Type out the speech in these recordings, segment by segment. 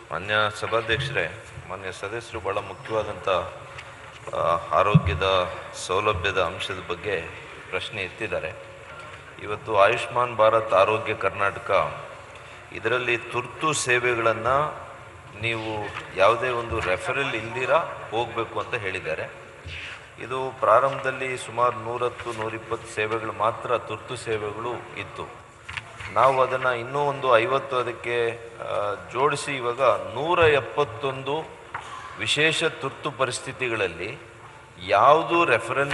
ಮಾನ್ಯ ಸಭಾಧ್ಯಕ್ಷರೇ, ಮಾನ್ಯ ಸದಸ್ಯರು ಭಾಳ ಮುಖ್ಯವಾದಂಥ ಆರೋಗ್ಯದ ಸೌಲಭ್ಯದ ಅಂಶದ ಬಗ್ಗೆ ಪ್ರಶ್ನೆ ಎತ್ತಿದ್ದಾರೆ. ಇವತ್ತು ಆಯುಷ್ಮಾನ್ ಭಾರತ್ ಆರೋಗ್ಯ ಕರ್ನಾಟಕ ಇದರಲ್ಲಿ ತುರ್ತು ಸೇವೆಗಳನ್ನು ನೀವು ಯಾವುದೇ ಒಂದು ರೆಫರಲ್ ಇಲ್ದಿರ ಹೋಗಬೇಕು ಅಂತ ಹೇಳಿದ್ದಾರೆ. ಇದು ಪ್ರಾರಂಭದಲ್ಲಿ ಸುಮಾರು 110-120 ಸೇವೆಗಳು ಮಾತ್ರ ತುರ್ತು ಸೇವೆಗಳು ಇತ್ತು. ನಾವು ಅದನ್ನು ಇನ್ನೂ ಒಂದು 50 ಅದಕ್ಕೆ ಜೋಡಿಸಿ ಇವಾಗ 171 ವಿಶೇಷ ತುರ್ತು ಪರಿಸ್ಥಿತಿಗಳಲ್ಲಿ ಯಾವುದು ರೆಫರಲ್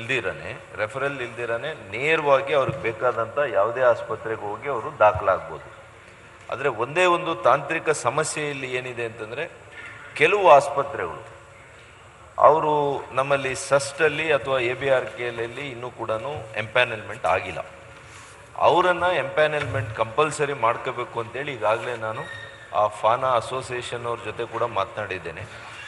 ಇಲ್ದಿರನೆ ನೇರವಾಗಿ ಅವ್ರಿಗೆ ಬೇಕಾದಂಥ ಯಾವುದೇ ಆಸ್ಪತ್ರೆಗೆ ಹೋಗಿ ಅವರು ದಾಖಲಾಗ್ಬೋದು. ಆದರೆ ಒಂದೇ ಒಂದು ತಾಂತ್ರಿಕ ಸಮಸ್ಯೆ ಇಲ್ಲಿ ಏನಿದೆ ಅಂತಂದರೆ, ಕೆಲವು ಆಸ್ಪತ್ರೆಗಳು ಅವರು ನಮ್ಮಲ್ಲಿ ಸಸ್ಟಲ್ಲಿ ಅಥವಾ ABRKLಲ್ಲಿ ಇನ್ನೂ ಕೂಡ ಎಂಪ್ಯಾನಲ್ಮೆಂಟ್ ಆಗಿಲ್ಲ. ಅವರನ್ನು ಎಂಪ್ಯಾನಲ್ಮೆಂಟ್ ಕಂಪಲ್ಸರಿ ಮಾಡ್ಕೋಬೇಕು ಅಂತೇಳಿ ಈಗಾಗಲೇ ನಾನು ಆ ಫಾನಾ ಅಸೋಸಿಯೇಷನ್ ಅವ್ರ ಜೊತೆ ಕೂಡ ಮಾತನಾಡಿದ್ದೇನೆ.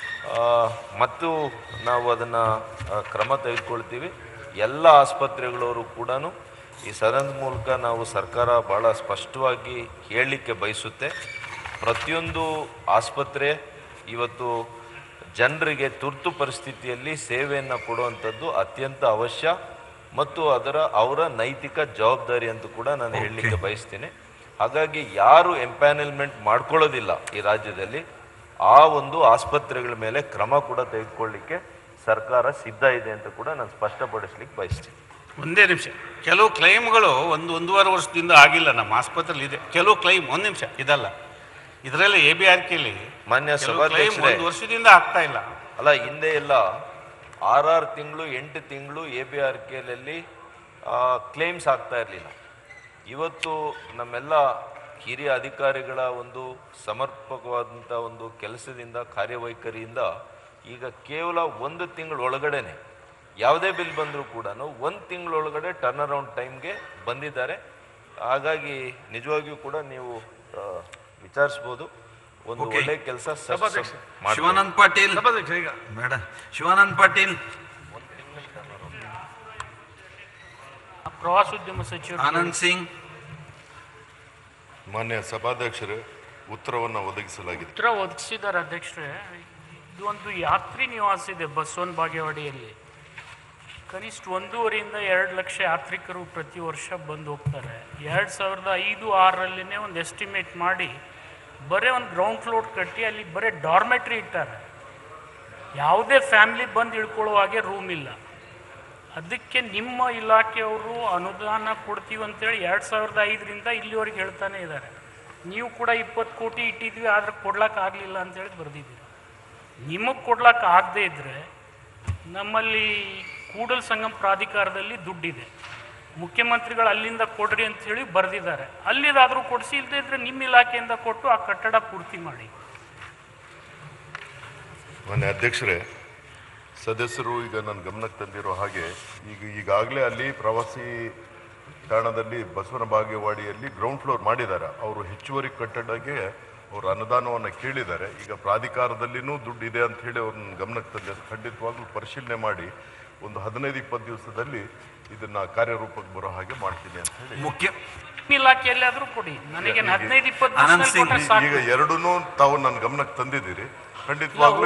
ಮತ್ತು ನಾವು ಅದನ್ನು ಕ್ರಮ ತೆಗೆದುಕೊಳ್ತೀವಿ. ಎಲ್ಲ ಆಸ್ಪತ್ರೆಗಳವರು ಕೂಡ ಈ ಸದನದ ಮೂಲಕ ನಾವು ಸರ್ಕಾರ ಭಾಳ ಸ್ಪಷ್ಟವಾಗಿ ಹೇಳಲಿಕ್ಕೆ ಬಯಸುತ್ತೆ. ಪ್ರತಿಯೊಂದು ಆಸ್ಪತ್ರೆ ಇವತ್ತು ಜನರಿಗೆ ತುರ್ತು ಪರಿಸ್ಥಿತಿಯಲ್ಲಿ ಸೇವೆಯನ್ನು ಕೊಡುವಂಥದ್ದು ಅತ್ಯಂತ ಅವಶ್ಯ ಮತ್ತು ಅವರ ನೈತಿಕ ಜವಾಬ್ದಾರಿ ಅಂತ ಕೂಡ ನಾನು ಹೇಳಲಿಕ್ಕೆ ಬಯಸ್ತೀನಿ. ಹಾಗಾಗಿ ಯಾರು ಎಂಪ್ಯಾನಲ್ಮೆಂಟ್ ಮಾಡ್ಕೊಳ್ಳೋದಿಲ್ಲ ಈ ರಾಜ್ಯದಲ್ಲಿ, ಆ ಒಂದು ಆಸ್ಪತ್ರೆಗಳ ಮೇಲೆ ಕ್ರಮ ಕೂಡ ತೆಗೆದುಕೊಳ್ಳಿಕ್ಕೆ ಸರ್ಕಾರ ಸಿದ್ಧ ಇದೆ ಅಂತ ಕೂಡ ನಾನು ಸ್ಪಷ್ಟಪಡಿಸ್ಲಿಕ್ಕೆ ಬಯಸ್ತೀನಿ. ಒಂದೇ ನಿಮಿಷ, ಕೆಲವು ಕ್ಲೈಮ್ಗಳು 1-1.5 ವರ್ಷದಿಂದ ಆಗಿಲ್ಲ ನಮ್ಮ ಆಸ್ಪತ್ರೆಯಲ್ಲಿ ಇದೆ. ಕೆಲವು ಕ್ಲೈಮ್ 1 ನಿಮಿಷ ಇದಲ್ಲ, ಇದರಲ್ಲಿ ABRKಲಿ ಮಾನ್ಯ ಸಭಾಧ್ಯಕ್ಷರೇ 1 ವರ್ಷದಿಂದ ಆಗ್ತಾ ಇಲ್ಲ. ಅಲ್ಲ, ಹಿಂದೆ ಎಲ್ಲ 6 ತಿಂಗಳು 8 ತಿಂಗಳು ABRKಲಲ್ಲಿ ಕ್ಲೇಮ್ಸ್ ಆಗ್ತಾ ಇರಲಿಲ್ಲ. ಇವತ್ತು ನಮ್ಮೆಲ್ಲ ಹಿರಿಯ ಅಧಿಕಾರಿಗಳ ಒಂದು ಸಮರ್ಪಕವಾದಂಥ ಒಂದು ಕೆಲಸದಿಂದ, ಕಾರ್ಯವೈಖರಿಯಿಂದ ಈಗ ಕೇವಲ 1 ತಿಂಗಳೊಳಗಡೆನೆ ಯಾವುದೇ ಬಿಲ್ ಬಂದರೂ ಕೂಡ 1 ತಿಂಗಳೊಳಗಡೆ ಟರ್ನ್ ಅರೌಂಡ್ ಟೈಮ್ಗೆ ಬಂದಿದ್ದಾರೆ. ಹಾಗಾಗಿ ನಿಜವಾಗಿಯೂ ಕೂಡ ನೀವು ವಿಚಾರಿಸ್ಬೋದು. ಒಂದು ಒಳ್ಳೆ ಕೆಲಸ. ಶಿವಾನಂದ್ ಪಾಟೀಲ್ ಮೇಡಮ್, ಶಿವಾನಂದ್ ಪಾಟೀಲ್, ಪ್ರವಾಸೋದ್ಯಮ ಸಚಿವರು ಆನಂದ್ ಸಿಂಗ್. ಮಾನ್ಯ ಸಭಾಧ್ಯಕ್ಷರೇ, ಉತ್ತರವನ್ನು ಒದಗಿಸಲಾಗಿದೆ. ಉತ್ತರ ಒದಗಿಸಿದ್ದಾರೆ ಅಧ್ಯಕ್ಷರೇ. ಇದು ಒಂದು ಯಾತ್ರಿ ನಿವಾಸ ಇದೆ ಬಸವನ ಬಾಗೇವಾಡಿಯಲ್ಲಿ. ಕನಿಷ್ಠ 1.5 to 2 ಲಕ್ಷ ಯಾತ್ರಿಕರು ಪ್ರತಿ ವರ್ಷ ಬಂದು ಹೋಗ್ತಾರೆ. 2005-6ರಲ್ಲಿನೇ ಒಂದು ಎಸ್ಟಿಮೇಟ್ ಮಾಡಿ ಬರೀ ಒಂದು ಗ್ರೌಂಡ್ ಫ್ಲೋರ್ ಕಟ್ಟಿ ಅಲ್ಲಿ ಬರೀ ಡಾರ್ಮೆಟ್ರಿ ಇಟ್ಟಾರೆ. ಯಾವುದೇ ಫ್ಯಾಮಿಲಿ ಬಂದು ಇಳ್ಕೊಳ್ಳೋ ಹಾಗೆ ರೂಮ್ ಇಲ್ಲ. ಅದಕ್ಕೆ ನಿಮ್ಮ ಇಲಾಖೆಯವರು ಅನುದಾನ ಕೊಡ್ತೀವಿ ಅಂತೇಳಿ 2005ರಿಂದ ಇಲ್ಲಿವರೆಗೆ ಹೇಳ್ತಾನೆ ಇದ್ದಾರೆ. ನೀವು ಕೂಡ 20 ಕೋಟಿ ಇಟ್ಟಿದ್ವಿ, ಆದರೆ ಕೊಡ್ಲಿಕ್ಕಾಗಲಿಲ್ಲ ಅಂತೇಳಿ ಬರೆದಿದ್ದೀವಿ. ನಿಮಗೆ ಕೊಡ್ಲಿಕ್ಕಾಗದೇ ಇದ್ದರೆ ನಮ್ಮಲ್ಲಿ ಕೂಡಲ ಸಂಗಮ ಪ್ರಾಧಿಕಾರದಲ್ಲಿ ದುಡ್ಡಿದೆ, ಮುಖ್ಯಮಂತ್ರಿಗಳು ಅಲ್ಲಿಂದ ಕೊಡ್ರಿ ಅಂಥೇಳಿ ಬರೆದಿದ್ದಾರೆ. ಅಲ್ಲಿದಾದರೂ ಕೊಡಿಸಿ, ಇಲ್ಲದೇ ಇದ್ದರೆ ನಿಮ್ಮ ಇಲಾಖೆಯಿಂದ ಕೊಟ್ಟು ಆ ಕಟ್ಟಡ ಪೂರ್ತಿ ಮಾಡಿ. ಮಾನ್ಯ ಅಧ್ಯಕ್ಷರೇ, ಸದಸ್ಯರು ಈಗ ನನ್ನ ಗಮನಕ್ಕೆ ತಂದಿರೋ ಹಾಗೆ ಈಗಾಗಲೇ ಅಲ್ಲಿ ಪ್ರವಾಸಿ ತಾಣದಲ್ಲಿ ಬಸವನ ಬಾಗೇವಾಡಿಯಲ್ಲಿ ಗ್ರೌಂಡ್ ಫ್ಲೋರ್ ಮಾಡಿದ್ದಾರೆ. ಅವರು ಹೆಚ್ಚುವರಿ ಕಟ್ಟಡಕ್ಕೆ ಅವರು ಅನುದಾನವನ್ನು ಕೇಳಿದ್ದಾರೆ. ಈಗ ಪ್ರಾಧಿಕಾರದಲ್ಲಿನೂ ದುಡ್ಡು ಇದೆ ಅಂತ ಹೇಳಿ ಅವ್ರನ್ನ ಗಮನಕ್ಕೆ ತಂದಿದ್ದಾರೆ. ಖಂಡಿತವಾಗ್ಲೂ ಪರಿಶೀಲನೆ ಮಾಡಿ ಒಂದು 15-20 ದಿವಸದಲ್ಲಿ ಇದನ್ನ ಕಾರ್ಯರೂಪಕ್ಕೆ ಬರೋ ಹಾಗೆ ಮಾಡ್ತೀನಿ ಅಂತ ಹೇಳಿ ಮುಖ್ಯ ಇಲಾಖೆಯಲ್ಲಾದರೂ ಕೊಡಿ. ನನಗೆ 15-20 ಈಗ ಎರಡನ್ನೂ ತಾವು ನನ್ನ ಗಮನಕ್ಕೆ ತಂದಿದ್ದೀರಿ. ಖಂಡಿತವಾಗ್ಲೂ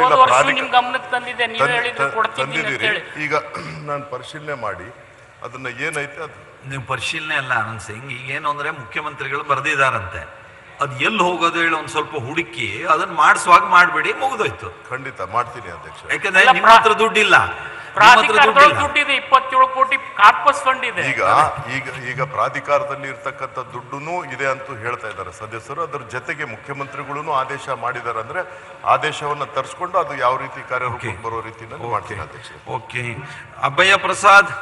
ತಂದಿದ್ದೀರಿ. ಈಗ ನಾನು ಪರಿಶೀಲನೆ ಮಾಡಿ ಅದನ್ನ ಏನೈತೆ ಅದು ನೀವು ಪರಿಶೀಲನೆ ಅಲ್ಲ ಆನಂದ್ ಸಿಂಗ್. ಈಗೇನು ಅಂದ್ರೆ ಮುಖ್ಯಮಂತ್ರಿಗಳು ಬರೆದಿದ್ದಾರಂತೆ, ಅದು ಎಲ್ಲಿ ಹೋಗೋದು ಹೇಳಿ ಒಂದು ಸ್ವಲ್ಪ ಹುಡುಕಿ ಅದನ್ನ ಮಾಡಿಸುವಾಗ ಮಾಡಬೇಡಿ, ಮುಗಿದೋಯ್ತು. ಖಂಡಿತ ಮಾಡ್ತೀನಿ ಅಧ್ಯಕ್ಷ. ಯಾಕಂದ್ರೆ ನಿಮ್ಮ ಹತ್ರ ದುಡ್ಡಿಲ್ಲ, ದುಡ್ಡಿದೆ 27 ಕೋಟಿ ಕಾರ್ಪಸ್ ಫಂಡ್ ಇದೆ. ಈಗ ಪ್ರಾಧಿಕಾರದಲ್ಲಿ ಇರ್ತಕ್ಕಂಥ ದುಡ್ಡುನೂ ಇದೆ ಅಂತ ಹೇಳ್ತಾ ಇದ್ದಾರೆ ಸದಸ್ಯರು. ಅದ್ರ ಜೊತೆಗೆ ಮುಖ್ಯಮಂತ್ರಿಗಳು ಆದೇಶ ಮಾಡಿದ್ದಾರೆ. ಅಂದ್ರೆ ಆದೇಶವನ್ನ ತರಿಸ್ಕೊಂಡು ಅದು ಯಾವ ರೀತಿ ಕಾರ್ಯರೂಪಕ್ಕೆ ಬರೋ ರೀತಿಯಲ್ಲಿ ಮಾಡ್ತೀನಿ ಅಧ್ಯಕ್ಷ. ಓಕೆ, ಅಭಯ ಪ್ರಸಾದ್.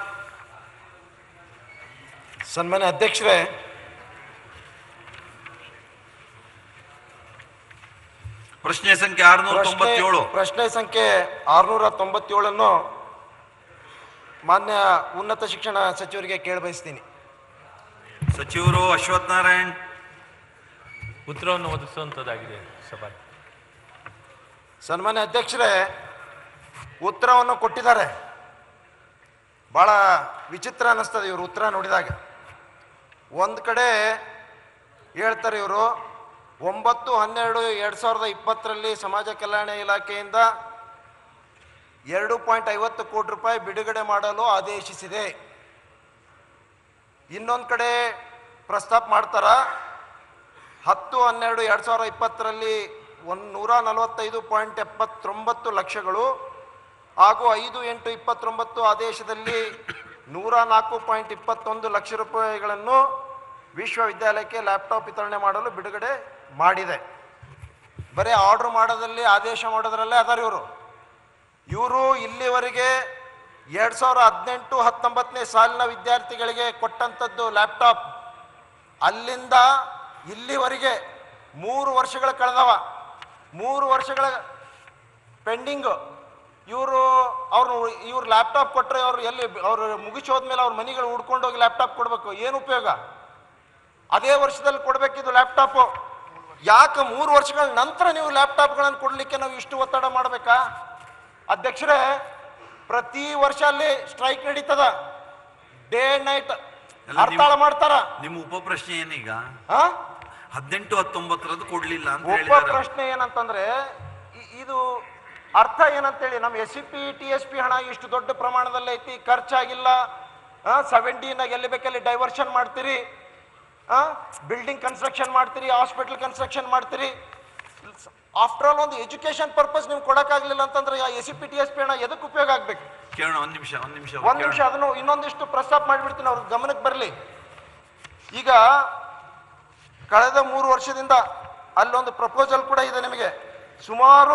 ಸನ್ಮಾನ್ಯ ಅಧ್ಯಕ್ಷರೇ, ಪ್ರಶ್ನೆ ಸಂಖ್ಯೆ 697. ಪ್ರಶ್ನೆ ಸಂಖ್ಯೆ 697 ಮಾನ್ಯ ಉನ್ನತ ಶಿಕ್ಷಣ ಸಚಿವರಿಗೆ ಕೇಳಬಯಸ್ತೀನಿ. ಸಚಿವರು ಅಶ್ವಥ್ ನಾರಾಯಣ್ ಉತ್ತರವನ್ನು ಒದಗಿಸುವಂಥದ್ದಾಗಿದೆ ಸಭಾ. ಸನ್ಮಾನ್ಯ ಅಧ್ಯಕ್ಷರೇ, ಉತ್ತರವನ್ನು ಕೊಟ್ಟಿದ್ದಾರೆ. ಭಾಳ ವಿಚಿತ್ರ ಅನ್ನಿಸ್ತದೆ ಇವರು ಉತ್ತರ ನೋಡಿದಾಗ. ಒಂದು ಕಡೆ ಹೇಳ್ತಾರೆ ಇವರು 9/12/2020 ಸಮಾಜ ಕಲ್ಯಾಣ ಇಲಾಖೆಯಿಂದ 2.50 ಕೋಟಿ ರೂಪಾಯಿ ಬಿಡುಗಡೆ ಮಾಡಲು ಆದೇಶಿಸಿದೆ. ಇನ್ನೊಂದು ಕಡೆ ಪ್ರಸ್ತಾಪ ಮಾಡ್ತಾರ 10/12/2020 145.79 ಲಕ್ಷಗಳು ಹಾಗೂ 5/8/29 ಆದೇಶದಲ್ಲಿ 104.21 ಲಕ್ಷ ರೂಪಾಯಿಗಳನ್ನು ವಿಶ್ವವಿದ್ಯಾಲಯಕ್ಕೆ ಲ್ಯಾಪ್ಟಾಪ್ ವಿತರಣೆ ಮಾಡಲು ಬಿಡುಗಡೆ ಮಾಡಿದೆ. ಬರೀ ಆರ್ಡರ್ ಮಾಡೋದಲ್ಲಿ ಆದೇಶ ಮಾಡೋದ್ರಲ್ಲೇ ಅದಾರ ಇವರು ಇಲ್ಲಿವರೆಗೆ 2018-19 ಸಾಲಿನ ವಿದ್ಯಾರ್ಥಿಗಳಿಗೆ ಕೊಟ್ಟಂಥದ್ದು ಲ್ಯಾಪ್ಟಾಪ್ ಅಲ್ಲಿಂದ ಇಲ್ಲಿವರೆಗೆ 3 ವರ್ಷಗಳ ಕಳೆದವ. 3 ವರ್ಷಗಳ ಪೆಂಡಿಂಗು. ಇವ್ರು ಲ್ಯಾಪ್ಟಾಪ್ ಕೊಟ್ಟರೆ ಅವ್ರು ಮುಗಿಸೋದ್ಮೇಲೆ ಅವ್ರ ಮನೆಗಳು ಹುಡ್ಕೊಂಡೋಗಿ ಲ್ಯಾಪ್ಟಾಪ್ ಕೊಡಬೇಕು. ಏನು ಉಪಯೋಗ? ಅದೇ ವರ್ಷದಲ್ಲಿ ಕೊಡಬೇಕಿದ್ದು ಲ್ಯಾಪ್ಟಾಪು. ಯಾಕೆ 3 ವರ್ಷಗಳ ನಂತರ ನೀವು ಲ್ಯಾಪ್ಟಾಪ್ಗಳನ್ನು ಕೊಡಲಿಕ್ಕೆ ನಾವು ಇಷ್ಟು ಒತ್ತಡ ಮಾಡಬೇಕಾ? ಅಧ್ಯಕ್ಷರೇ, ಪ್ರತಿ ವರ್ಷ ಅಲ್ಲಿ ಸ್ಟ್ರೈಕ್ ನಡೀತದ, ಡೇ ಅಂಡ್ ನೈಟ್ ಹರ್ತಾಳ ಮಾಡ್ತಾರ. ನಿಮ್ಮ ಉಪ ಪ್ರಶ್ನೆ ಏನೀಗ? 18-19 ಕೊಡ್ಲಿಲ್ಲ ಅಂತ ಉಪ ಪ್ರಶ್ನೆ ಏನಂತಂದ್ರೆ ಇದು ಅರ್ಥ ಏನಂತೇಳಿ, ನಮ್ಮ SCP TSP ಹಣ ಇಷ್ಟು ದೊಡ್ಡ ಪ್ರಮಾಣದಲ್ಲಿ ಐತಿ, ಖರ್ಚಾಗಿಲ್ಲ. 17 ಎಲ್ಲಿ ಬೇಕಲ್ಲಿ ಡೈವರ್ಷನ್ ಮಾಡ್ತೀರಿ, ಬಿಲ್ಡಿಂಗ್ ಕನ್ಸ್ಟ್ರಕ್ಷನ್ ಮಾಡ್ತೀರಿ, ಹಾಸ್ಪಿಟಲ್ ಕನ್ಸ್ಟ್ರಕ್ಷನ್ ಮಾಡ್ತೀರಿ. ಆಫ್ಟರ್ ಆಲ್ ಒಂದು ಎಜುಕೇಶನ್ ಪರ್ಪಸ್ ನೀವು ಕೊಡಕ್ಕಾಗ್ಲಿಲ್ಲ ಅಂತಂದ್ರೆ SCP TSP ಹಣ ಎದಕ್ಕೆ ಉಪಯೋಗ ಆಗ್ಬೇಕು? ಕೇಳೋಣ, ಒಂದ್ ನಿಮಿಷ ಅದನ್ನು ಇನ್ನೊಂದಿಷ್ಟು ಪ್ರಸ್ತಾಪ ಮಾಡಿಬಿಡ್ತೀನಿ, ಅವ್ರ ಗಮನಕ್ಕೆ ಬರಲಿ. ಈಗ ಕಳೆದ 3 ವರ್ಷದಿಂದ ಅಲ್ಲೊಂದು ಪ್ರಪೋಸಲ್ ಕೂಡ ಇದೆ ನಿಮಗೆ. ಸುಮಾರು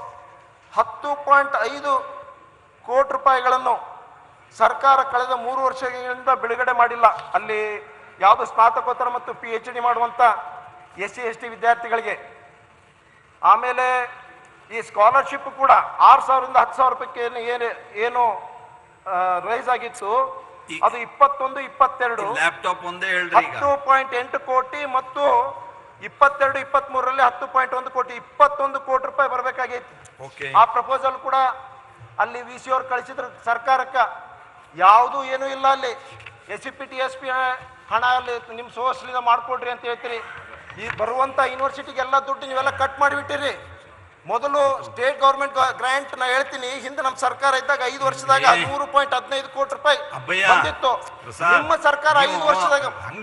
10.5 ಕೋಟಿ ರೂಪಾಯಿಗಳನ್ನು ಸರ್ಕಾರ ಕಳೆದ 3 ವರ್ಷಗಳಿಂದ ಬಿಡುಗಡೆ ಮಾಡಿಲ್ಲ. ಅಲ್ಲಿ ಯಾವುದು ಸ್ನಾತಕೋತ್ತರ ಮತ್ತು PhD ಮಾಡುವಂಥ SC ST ವಿದ್ಯಾರ್ಥಿಗಳಿಗೆ. ಆಮೇಲೆ ಈ ಸ್ಕಾಲರ್ಶಿಪ್ ಕೂಡ 6,000ರಿಂದ 10,000 ರೂಪಾಯಿಗೆ ಏನು ರೈಸ್ ಆಗಿತ್ತು, ಅದು 21-22 ಲ್ಯಾಪ್ಟಾಪ್ ಒಂದೇ 10.8 ಕೋಟಿ ಮತ್ತು 22-23ರಲ್ಲಿ 10.1 ಕೋಟಿ, 21 ಕೋಟಿ ರೂಪಾಯಿ ಬರಬೇಕಾಗಿತ್ತು. ಆ ಪ್ರಪೋಸಲ್ ಕೂಡ ಅಲ್ಲಿ VC ಅವ್ರು ಕಳಿಸಿದ್ರು ಸರ್ಕಾರಕ್ಕೆ. ಯಾವುದು ಏನೂ ಇಲ್ಲ ಅಲ್ಲಿ. SCP TSP ಹಣ ಅಲ್ಲಿ ನಿಮ್ಮ ಸೋರ್ಸ್ಲಿಂದ ಮಾಡ್ಕೊಡ್ರಿ ಅಂತ ಹೇಳ್ತೀರಿ. ಈ ಬರುವಂಥ ಯೂನಿವರ್ಸಿಟಿಗೆಲ್ಲ ದುಡ್ಡು ನೀವೆಲ್ಲ ಕಟ್ ಮಾಡಿಬಿಟ್ಟಿರಿ. ಮೊದಲು ಸ್ಟೇಟ್ ಗೌರ್ಮೆಂಟ್ ಗ್ರಾಂಟ್ ನಾ ಹೇಳ್ತೀನಿ, ಹಿಂದೆ ನಮ್ಮ ಸರ್ಕಾರ ಇದ್ದಾಗ 5 ವರ್ಷದಾಗ 13.15 ಕೋಟಿ ರೂಪಾಯಿ ಬಂದಿತ್ತು. ನಿಮ್ಮ ಸರ್ಕಾರ 5 ವರ್ಷದಾಗ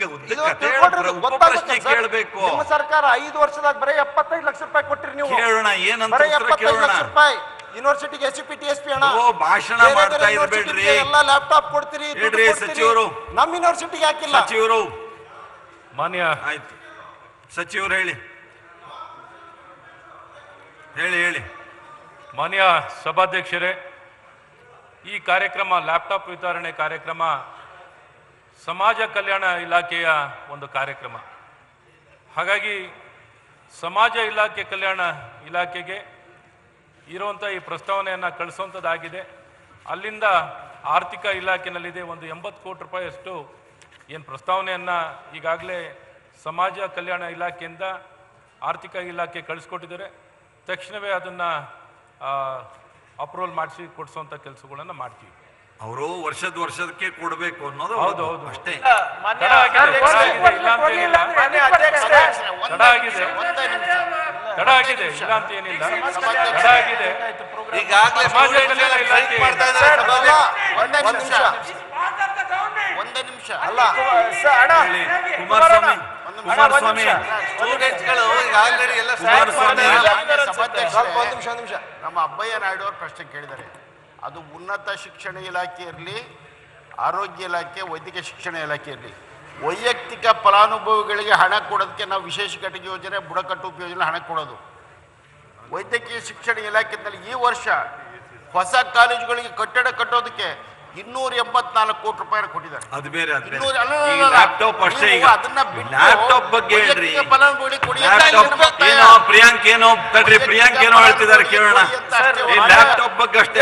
ನಿಮ್ಮ ಸರ್ಕಾರ 5 ವರ್ಷದಾಗ ಬರೀ 75 ಲಕ್ಷ ರೂಪಾಯಿ ಕೊಟ್ಟಿರಿ ನೀವು. ಬರೀ 75 ಲಕ್ಷ ರೂಪಾಯಿ ಯೂನಿವರ್ಸಿಟಿಗೆ SCP TSP ಹಣ. ಭಾಷಣ ಮಾಡ್ತಾ ಇರಬೇಡ್ರಿ, ಎಲ್ಲ ಲ್ಯಾಪ್ಟಾಪ್ ಕೊಡ್ತೀರಿ. ಸಚಿವರು ನಮ್ಮ ಯೂನಿವರ್ಸಿಟಿಗೆ ಹಾಕಿಲ್ಲ. ಸಚಿವರು ಮಾನ್ಯ ಆಯ್ತು, ಸಚಿವರು ಹೇಳಿ. ಮಾನ್ಯ ಸಭಾಧ್ಯಕ್ಷರೇ, ಈ ಕಾರ್ಯಕ್ರಮ ಲ್ಯಾಪ್ಟಾಪ್ ವಿತರಣೆ ಕಾರ್ಯಕ್ರಮ ಸಮಾಜ ಕಲ್ಯಾಣ ಇಲಾಖೆಯ ಒಂದು ಕಾರ್ಯಕ್ರಮ. ಹಾಗಾಗಿ ಸಮಾಜ ಕಲ್ಯಾಣ ಇಲಾಖೆಗೆ ಇರುವಂಥ ಈ ಪ್ರಸ್ತಾವನೆಯನ್ನು ಕಳಿಸುವಂಥದ್ದಾಗಿದೆ. ಅಲ್ಲಿಂದ ಆರ್ಥಿಕ ಇಲಾಖೆನಲ್ಲಿದೆ ಒಂದು 80 ಕೋಟಿ ರೂಪಾಯಿಯಷ್ಟು ಏನು ಪ್ರಸ್ತಾವನೆಯನ್ನು ಈಗಾಗಲೇ ಸಮಾಜ ಕಲ್ಯಾಣ ಇಲಾಖೆಯಿಂದ ಆರ್ಥಿಕ ಇಲಾಖೆ ಕಳಿಸ್ಕೊಟ್ಟಿದ್ದಾರೆ. ತಕ್ಷಣವೇ ಅದನ್ನು ಅಪ್ರೂವಲ್ ಮಾಡಿಸಿ ಕೊಡಿಸುವಂಥ ಕೆಲಸಗಳನ್ನು ಮಾಡ್ತೀವಿ. ಅವರು ವರ್ಷದಕ್ಕೆ ಕೊಡಬೇಕು ಅನ್ನೋದು ಹೌದು ಅಷ್ಟೇ. ತಡ ಆಗಿದೆ ಇಲ್ಲ ಅಂತೇನಿಲ್ಲ, ತಡ ಆಗಿದೆ. ಈಗಾಗಲೇ ಸಮಾಜ ಕಲ್ಯಾಣ ಇಲಾಖೆ ಒಂದೇ ನಿಮಿಷ ಅಲ್ಲ ಕುಮಾರಸ್ವಾಮಿ ಸ್ಟೂಡೆಂಟ್ಸ್ಗಳು ಈಗಾಗಲೇ ಎಲ್ಲ ನಿಮಿಷ ನಮ್ಮ ಅಬ್ಬಯ್ಯ ನಾಯ್ಡು ಅವರು ಪ್ರಶ್ನೆ ಕೇಳಿದ್ದಾರೆ. ಅದು ಉನ್ನತ ಶಿಕ್ಷಣ ಇಲಾಖೆ ಇರಲಿ, ಆರೋಗ್ಯ ಇಲಾಖೆ, ವೈದ್ಯಕೀಯ ಶಿಕ್ಷಣ ಇಲಾಖೆ ಇರಲಿ, ವೈಯಕ್ತಿಕ ಫಲಾನುಭವಿಗಳಿಗೆ ಹಣ ಕೊಡೋದಕ್ಕೆ ನಾವು ವಿಶೇಷ ಘಟಕ ಯೋಜನೆ, ಬುಡಕಟ್ಟು ಉಪಯೋಜನೆ ಹಣ ಕೊಡೋದು. ವೈದ್ಯಕೀಯ ಶಿಕ್ಷಣ ಇಲಾಖೆಯಲ್ಲಿ ಈ ವರ್ಷ ಹೊಸ ಕಾಲೇಜುಗಳಿಗೆ ಕಟ್ಟಡ ಕಟ್ಟೋದಕ್ಕೆ 284 ಕೋಟಿ ರೂಪಾಯಿ ಕೊಟ್ಟಿದ್ದಾರೆ. ಅದು ಬೇರೆ ಲ್ಯಾಪ್ಟಾಪ್ ಅಷ್ಟೇ. ಈಗ ಲ್ಯಾಪ್ಟಾಪ್ ಬಗ್ಗೆ ಹೇಳ್ರಿ. ಪ್ರಿಯಾಂಕ್ ಏನೋ ತಡ್ರಿ, ಪ್ರಿಯಾಂಕ್ ಏನೋ ಹೇಳ್ತಿದ್ದಾರೆ, ಕೇಳೋಣ. ಈ ಲ್ಯಾಪ್ಟಾಪ್ ಬಗ್ಗೆ ಅಷ್ಟೇ.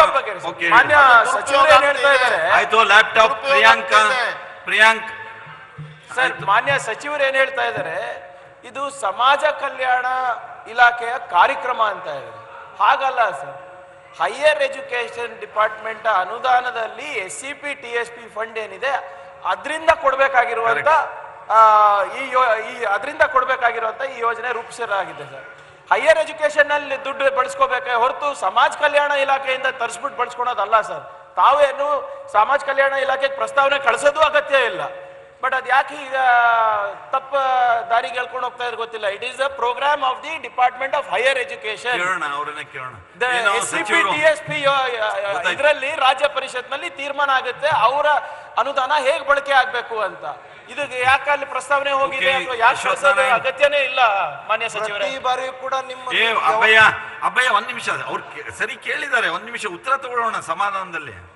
ಆಯ್ತು, ಲ್ಯಾಪ್ಟಾಪ್ ಪ್ರಿಯಾಂಕ್ ಸರ್, ಮಾನ್ಯ ಸಚಿವರು ಏನ್ ಹೇಳ್ತಾ ಇದ್ದಾರೆ, ಇದು ಸಮಾಜ ಕಲ್ಯಾಣ ಇಲಾಖೆಯ ಕಾರ್ಯಕ್ರಮ ಅಂತ ಇದೆ. ಹಾಗಲ್ಲ ಸರ್, ಹೈಯರ್ ಎಜುಕೇಶನ್ ಡಿಪಾರ್ಟ್ಮೆಂಟ್ ಅನುದಾನದಲ್ಲಿ SCP TSP ಫಂಡ್ ಏನಿದೆ ಅದರಿಂದ ಕೊಡಬೇಕಾಗಿರುವಂತ ಅದರಿಂದ ಕೊಡಬೇಕಾಗಿರುವಂಥ ಈ ಯೋಜನೆ ರೂಪಿಸಲಾಗಿದೆ ಸರ್. ಹೈಯರ್ ಎಜುಕೇಷನ್ ನಲ್ಲಿ ದುಡ್ಡು ಬಳಸ್ಕೋಬೇಕೆ ಹೊರತು ಸಮಾಜ ಕಲ್ಯಾಣ ಇಲಾಖೆಯಿಂದ ತರಿಸ್ಬಿಟ್ಟು ಬಳಸ್ಕೊಳೋದಲ್ಲ ಸರ್. ತಾವೇನು ಸಮಾಜ ಕಲ್ಯಾಣ ಇಲಾಖೆಗೆ ಪ್ರಸ್ತಾವನೆ ಕಳಿಸೋದು ಅಗತ್ಯ ಇಲ್ಲ. ಬಟ್ ಅದು ಯಾಕೆ ಈಗ ತಪ್ಪ ದಾರಿಗೆ ಹೇಳ್ಕೊಂಡು ಹೋಗ್ತಾ ಇದ್ರೆ ಗೊತ್ತಿಲ್ಲ. It is a program of the department of higher education. SCP-TSP ಇದರಲ್ಲಿ ರಾಜ್ಯ ಪರಿಷತ್ನಲ್ಲಿ ತೀರ್ಮಾನ ಆಗುತ್ತೆ ಅವರ ಅನುದಾನ ಹೇಗೆ ಬಳಕೆ ಆಗ್ಬೇಕು ಅಂತ. ಇದು ಯಾಕೆ ಅಲ್ಲಿ ಪ್ರಸ್ತಾವನೆ ಹೋಗಿದೆ ಅಥವಾ ಯಾಕೆ ಕಳಿಸೋದು ಅಗತ್ಯನೇ ಇಲ್ಲ ಮಾನ್ಯ ಸಚಿವರೇ. ಈ ಬಾರಿ ಕೂಡ ನಿಮ್ಮ ಅಭಯ ಒಂದ್ ನಿಮಿಷ ಅವ್ರು ಸರಿ ಕೇಳಿದ್ದಾರೆ, ಒಂದ್ ನಿಮಿಷ ಉತ್ತರ ತಗೊಳ್ಳೋಣ ಸಮಾಧಾನದಲ್ಲಿ.